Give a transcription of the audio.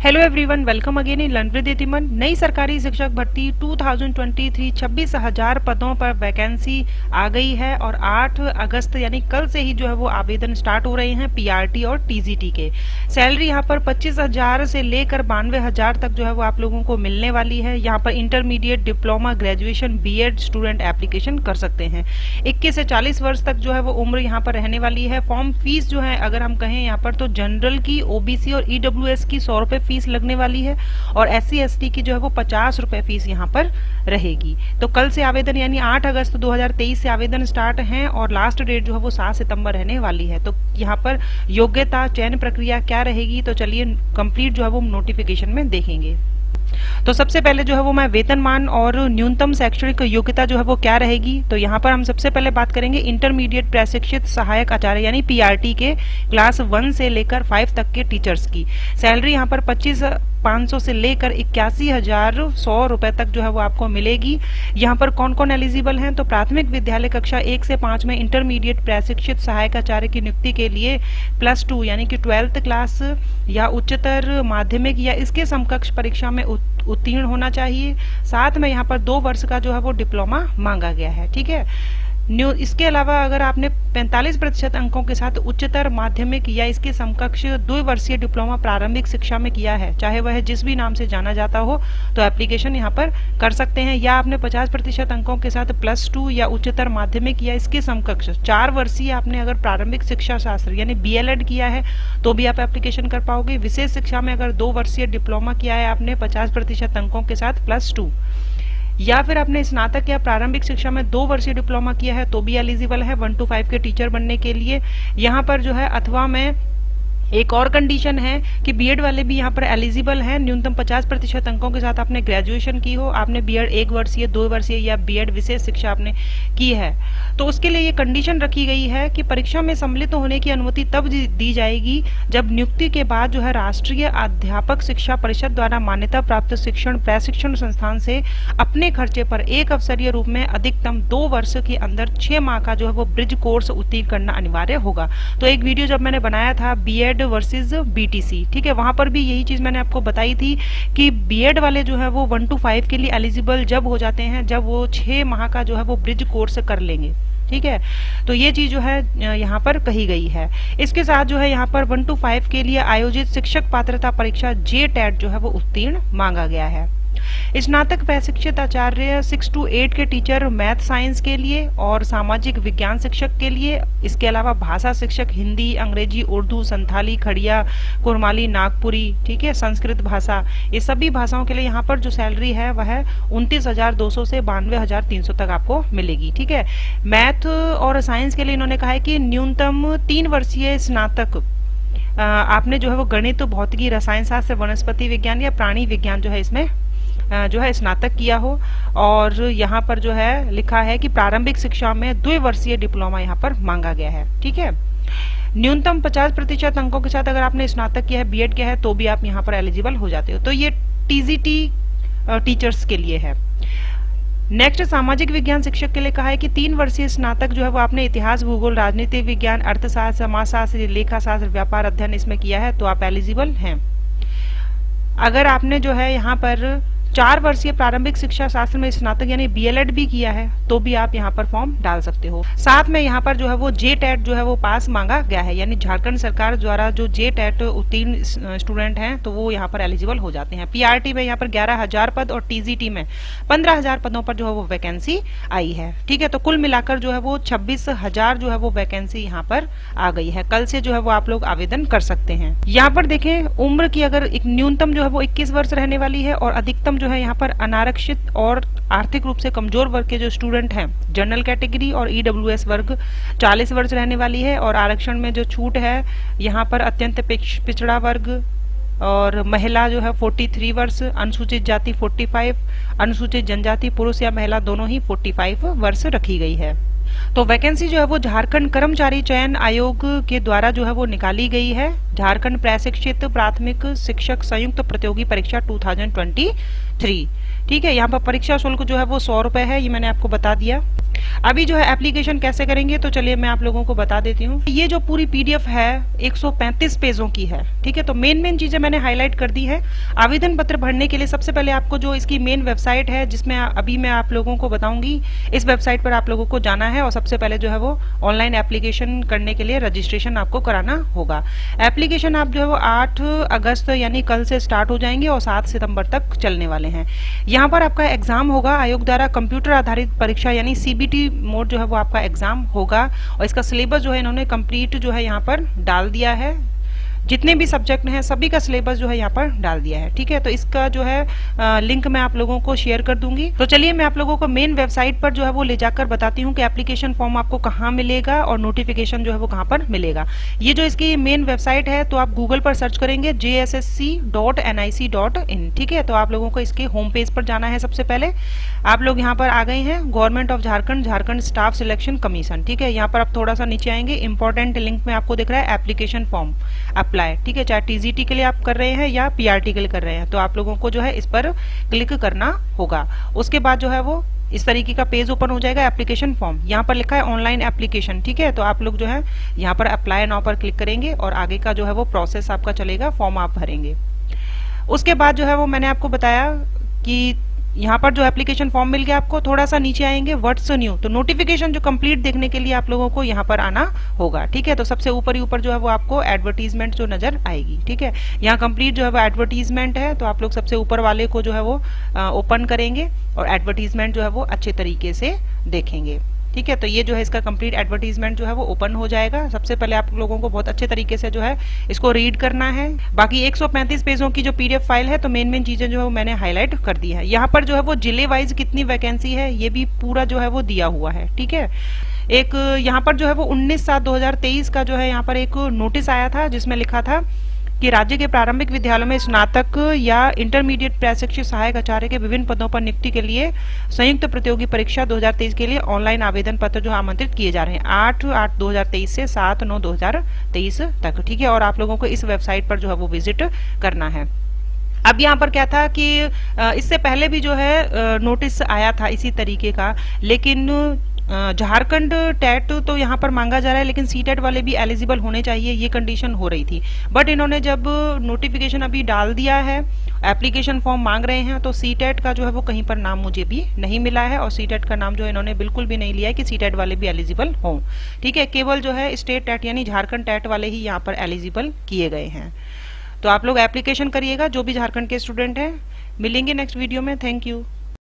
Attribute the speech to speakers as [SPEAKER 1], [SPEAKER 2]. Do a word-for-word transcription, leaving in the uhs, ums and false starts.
[SPEAKER 1] Hello everyone, welcome again in learn with इतिमन। नई सरकारी शिक्षक भर्ती दो हज़ार तेईस छब्बीस हजार पदों पर वैकेंसी आ गई है और आठ अगस्त यानी कल से ही जो है वो आवेदन स्टार्ट हो रहे हैं पीआरटी और टीजीटी के। सैलरी यहाँ पर पच्चीस हजार से लेकर बानवे हजार तक जो है वो आप लोगों को मिलने वाली है। यहाँ पर intermediate, diploma, graduation, B Ed student application कर सकते हैं। इक्कीस से चालीस वर्ष तक जो है वो उम्र यहाँ पर रहने वाली है। फॉर्म फीस जो है अगर हम कहें यहाँ पर तो जनरल की, ओबीसी और ईडब्ल्यूएस की सौ रुपए फीस लगने वाली है और एस सी एस टी की जो है वो पचास रुपए फीस यहाँ पर रहेगी। तो कल से आवेदन यानी आठ अगस्त दो हज़ार तेईस से आवेदन स्टार्ट हैं और लास्ट डेट जो है वो सात सितंबर रहने वाली है। तो यहाँ पर योग्यता चयन प्रक्रिया क्या रहेगी, तो चलिए कंप्लीट जो है वो नोटिफिकेशन में देखेंगे। तो सबसे पहले जो है वो मैं वेतनमान और न्यूनतम शैक्षणिक योग्यता जो है वो क्या रहेगी, तो यहाँ पर हम सबसे पहले बात करेंगे इंटरमीडिएट प्रशिक्षित सहायक आचार्य यानी पीआरटी के क्लास वन से लेकर फाइव तक के टीचर्स की सैलरी यहाँ पर पच्चीस पाँच सौ से लेकर इक्यासी हजार सौ रुपए तक जो है वो आपको मिलेगी। यहाँ पर कौन कौन एलिजिबल हैं, तो प्राथमिक विद्यालय कक्षा एक से पाँच में इंटरमीडिएट प्रशिक्षित सहायक आचार्य की नियुक्ति के लिए प्लस टू यानी कि ट्वेल्थ क्लास या उच्चतर माध्यमिक या इसके समकक्ष परीक्षा में उत्तीर्ण होना चाहिए। साथ में यहाँ पर दो वर्ष का जो है वो डिप्लोमा मांगा गया है। ठीक है, न्यू इसके अलावा अगर आपने पैंतालीस प्रतिशत अंकों के साथ उच्चतर माध्यमिक या इसके समकक्ष द्विवर्षीय डिप्लोमा प्रारंभिक शिक्षा में किया है, चाहे वह जिस भी नाम से जाना जाता हो, तो एप्लीकेशन यहाँ पर कर सकते हैं। या आपने पचास प्रतिशत अंकों के साथ प्लस टू या उच्चतर माध्यमिक या इसके समकक्ष चार वर्षीय आपने अगर प्रारंभिक शिक्षा शास्त्र यानी बीएलएड किया है तो भी आप एप्लीकेशन कर पाओगे। विशेष शिक्षा में अगर दो वर्षीय डिप्लोमा किया है आपने पचास प्रतिशत अंकों के साथ प्लस टू, या फिर आपने स्नातक या प्रारंभिक शिक्षा में दो वर्षीय डिप्लोमा किया है तो भी एलिजिबल है वन टू फाइव के टीचर बनने के लिए। यहाँ पर जो है अथवा में एक और कंडीशन है कि बीएड वाले भी यहाँ पर एलिजिबल हैं। न्यूनतम पचास प्रतिशत अंकों के साथ आपने ग्रेजुएशन की हो, आपने बीएड एक वर्षीय, दो वर्षीय या बीएड विशेष शिक्षा आपने की है, तो उसके लिए ये कंडीशन रखी गई है कि परीक्षा में सम्मिलित होने की अनुमति तब दी जाएगी जब नियुक्ति के बाद जो है राष्ट्रीय अध्यापक शिक्षा परिषद द्वारा मान्यता प्राप्त शिक्षण प्रशिक्षण संस्थान से अपने खर्चे पर एक अवसरीय रूप में अधिकतम दो वर्ष के अंदर छह माह का जो है वो ब्रिज कोर्स उत्तीर्ण करना अनिवार्य होगा। तो एक वीडियो जब मैंने बनाया था बीएड वर्सेस बीटीसी, ठीक है, वहां पर भी यही चीज मैंने आपको बताई थी कि बीएड वाले जो है वो वन टू फाइव के लिए एलिजिबल जब हो जाते हैं जब वो छह माह का जो है वो ब्रिज कोर्स कर लेंगे। ठीक है, तो ये चीज जो है यहाँ पर कही गई है। इसके साथ जो है यहाँ पर वन टू फाइव के लिए आयोजित शिक्षक पात्रता परीक्षा जे टेट जो है वो उत्तीर्ण मांगा गया है। स्नातक प्रशिक्षित आचार्य सिक्स टू एट के टीचर मैथ साइंस के लिए और सामाजिक विज्ञान शिक्षक के लिए, इसके अलावा भाषा शिक्षक हिंदी, अंग्रेजी, उर्दू, संथाली, खड़िया, कुरमाली, नागपुरी, ठीक है, संस्कृत भाषा, ये सभी भाषाओं के लिए यहाँ पर जो सैलरी है वह उनतीस हजार दो सौ से बानवे हजार तीन सौ तक आपको मिलेगी। ठीक है, मैथ और साइंस के लिए इन्होंने कहा है कि न्यूनतम तीन वर्षीय स्नातक आपने जो है वो गणित, भौतिकी, रसायन शास्त्र, वनस्पति विज्ञान या प्राणी विज्ञान जो है इसमें जो है स्नातक किया हो। और यहाँ पर जो है लिखा है कि प्रारंभिक शिक्षा में द्विवर्षीय डिप्लोमा यहाँ पर मांगा गया है। ठीक है, न्यूनतम पचास प्रतिशत अंकों के साथ अगर आपने स्नातक किया है, बीएड किया है, तो भी आप यहाँ पर एलिजिबल हो जाते हो। तो ये टीजीटी टीचर्स के लिए है। नेक्स्ट, सामाजिक विज्ञान शिक्षक के लिए कहा है कि तीन वर्षीय स्नातक जो है वो आपने इतिहास, भूगोल, राजनीति विज्ञान, अर्थशास्त्र, समाजशास्त्र, लेखा शास्त्र, व्यापार अध्ययन इसमें किया है तो आप एलिजिबल हैं। अगर आपने जो है यहाँ पर चार वर्षीय प्रारंभिक शिक्षा शास्त्र में स्नातक यानी बीएलएड भी किया है तो भी आप यहाँ पर फॉर्म डाल सकते हो। साथ में यहाँ पर जो है वो जे टेट जो है वो पास मांगा गया है, यानी झारखंड सरकार द्वारा जो जे टेट उत्तीर्ण स्टूडेंट हैं तो वो यहाँ पर एलिजिबल हो जाते हैं। पीआरटी में यहाँ पर ग्यारह हजार पद और टीजीटी में पंद्रह हजार पदों पर जो है वो वैकेंसी आई है। ठीक है, तो कुल मिलाकर जो है वो छब्बीस हजार जो है वो वैकेंसी यहाँ पर आ गई है। कल से जो है वो आप लोग आवेदन कर सकते हैं। यहाँ पर देखें, उम्र की अगर एक न्यूनतम जो है वो इक्कीस वर्ष रहने वाली है और अधिकतम जो है यहाँ पर अनारक्षित और आर्थिक रूप से कमजोर वर्ग के जो स्टूडेंट हैं, जनरल कैटेगरी और ईडब्ल्यूएस वर्ग चालीस वर्ष रहने वाली है और आरक्षण में जो छूट है यहाँ पर अत्यंत पिछड़ा वर्ग और महिला जो है तैंतालीस वर्ष, अनुसूचित जाति पैंतालीस, अनुसूचित जनजाति पुरुष या महिला दोनों ही पैंतालीस वर्ष रखी गई है। तो वैकेंसी जो है वो झारखंड कर्मचारी चयन आयोग के द्वारा जो है वो निकाली गई है। झारखंड प्रशिक्षित प्राथमिक शिक्षक संयुक्त प्रतियोगी परीक्षा दो हज़ार तेईस। ठीक है, यहाँ पर परीक्षा शुल्क जो है वो सौ रुपए है, ये मैंने आपको बता दिया। अभी जो है एप्लीकेशन कैसे करेंगे तो चलिए मैं आप लोगों को बता देती हूँ। ये जो पूरी पीडीएफ है एक सौ पैंतीस पेजों की है, ठीक है। तो मेन मेन चीजें मैंने हाईलाइट कर दी है। आवेदन पत्र भरने के लिए सबसे पहले आपको जो इसकी मेन वेबसाइट है, जिसमें अभी मैं आप लोगों को बताऊंगी, इस वेबसाइट पर आप लोगों को जाना है और सबसे पहले जो है वो ऑनलाइन एप्लीकेशन करने के लिए रजिस्ट्रेशन आपको कराना होगा। एप्लीकेशन आप जो है वो आठ अगस्त यानी कल से स्टार्ट हो जाएंगे और सात सितंबर तक चलने वाले हैं। यहाँ पर आपका एग्जाम होगा आयोग द्वारा कंप्यूटर आधारित परीक्षा यानी सीबीटी मोड जो है वो आपका एग्जाम होगा। और इसका सिलेबस जो है इन्होंने कंप्लीट जो है यहाँ पर डाल दिया है। जितने भी सब्जेक्ट हैं सभी का सिलेबस जो है यहाँ पर डाल दिया है, ठीक है। तो इसका जो है आ, लिंक मैं आप लोगों को शेयर कर दूंगी। तो चलिए मैं आप लोगों को मेन वेबसाइट पर जो है वो ले जाकर बताती हूँ कि एप्लीकेशन फॉर्म आपको कहाँ मिलेगा और नोटिफिकेशन जो है वो कहाँ पर मिलेगा। ये जो इसकी मेन वेबसाइट है तो आप गूगल पर सर्च करेंगे J S S C dot N I C dot in, ठीक है। तो आप लोगों को इसके होम पेज पर जाना है। सबसे पहले आप लोग यहाँ पर आ गए हैं, government of Jharkhand Jharkhand staff selection commission, ठीक है। यहाँ पर आप थोड़ा सा नीचे आएंगे, इंपॉर्टेंट लिंक में आपको दिख रहा है एप्लीकेशन फॉर्म अप्लाई, ठीक है। चाहे टीजीटी के लिए आप कर रहे हैं या पीआरटी के लिए कर रहे हैं तो आप लोगों को जो है इस पर क्लिक करना होगा। उसके बाद जो है वो इस तरीके का पेज ओपन हो जाएगा, एप्लीकेशन फॉर्म। यहाँ पर लिखा है ऑनलाइन एप्लीकेशन, ठीक है। तो आप लोग जो है यहाँ पर अप्लाई नाउ पर क्लिक करेंगे और आगे का जो है वो प्रोसेस आपका चलेगा, फॉर्म आप भरेंगे। उसके बाद जो है वो मैंने आपको बताया कि यहाँ पर जो एप्लीकेशन फॉर्म मिल गया आपको, थोड़ा सा नीचे आएंगे व्हाट्स न्यू, तो नोटिफिकेशन जो कंप्लीट देखने के लिए आप लोगों को यहाँ पर आना होगा, ठीक है। तो सबसे ऊपर ही ऊपर जो है वो आपको एडवर्टीजमेंट जो नजर आएगी, ठीक है। यहाँ कंप्लीट जो है वो एडवर्टीजमेंट है, तो आप लोग सबसे ऊपर वाले को जो है वो ओपन करेंगे और एडवर्टीजमेंट जो है वो अच्छे तरीके से देखेंगे, ठीक है। तो ये जो है इसका कंप्लीट एडवर्टीजमेंट जो है वो ओपन हो जाएगा। सबसे पहले आप लोगों को बहुत अच्छे तरीके से जो है इसको रीड करना है। बाकी एक सौ पैंतीस पेजों की जो पीडीएफ फाइल है तो मेन मेन चीजें जो है वो मैंने हाईलाइट कर दी है। यहाँ पर जो है वो जिले वाइज कितनी वैकेंसी है ये भी पूरा जो है वो दिया हुआ है, ठीक है। एक यहाँ पर जो है वो उन्नीस सात दो हजार तेईस का जो है यहाँ पर एक नोटिस आया था जिसमें लिखा था कि राज्य के प्रारंभिक विद्यालयों में स्नातक या इंटरमीडिएट प्रशिक्षित सहायक आचार्य के विभिन्न पदों पर नियुक्ति के लिए संयुक्त प्रतियोगी परीक्षा दो हजार तेईस के लिए ऑनलाइन आवेदन पत्र जो आमंत्रित किए जा रहे हैं आठ आठ दो हजार तेईस से सात नौ दो हजार तेईस तक, ठीक है। और आप लोगों को इस वेबसाइट पर जो है वो विजिट करना है। अब यहाँ पर क्या था कि इससे पहले भी जो है नोटिस आया था इसी तरीके का, लेकिन झारखंड टेट तो यहाँ पर मांगा जा रहा है लेकिन सी टेट वाले भी एलिजिबल होने चाहिए, ये कंडीशन हो रही थी। बट इन्होंने जब नोटिफिकेशन अभी डाल दिया है, एप्लीकेशन फॉर्म मांग रहे हैं, तो सी टेट का जो है वो कहीं पर नाम मुझे भी नहीं मिला है और सी टेट का नाम जो है इन्होंने बिल्कुल भी नहीं लिया है कि सी टेट वाले भी एलिजिबल हों, ठीक है। केवल जो है स्टेट टेट यानी झारखंड टेट वाले ही यहाँ पर एलिजिबल किए गए हैं। तो आप लोग एप्लीकेशन करिएगा जो भी झारखंड के स्टूडेंट हैं। मिलेंगे नेक्स्ट वीडियो में, थैंक यू।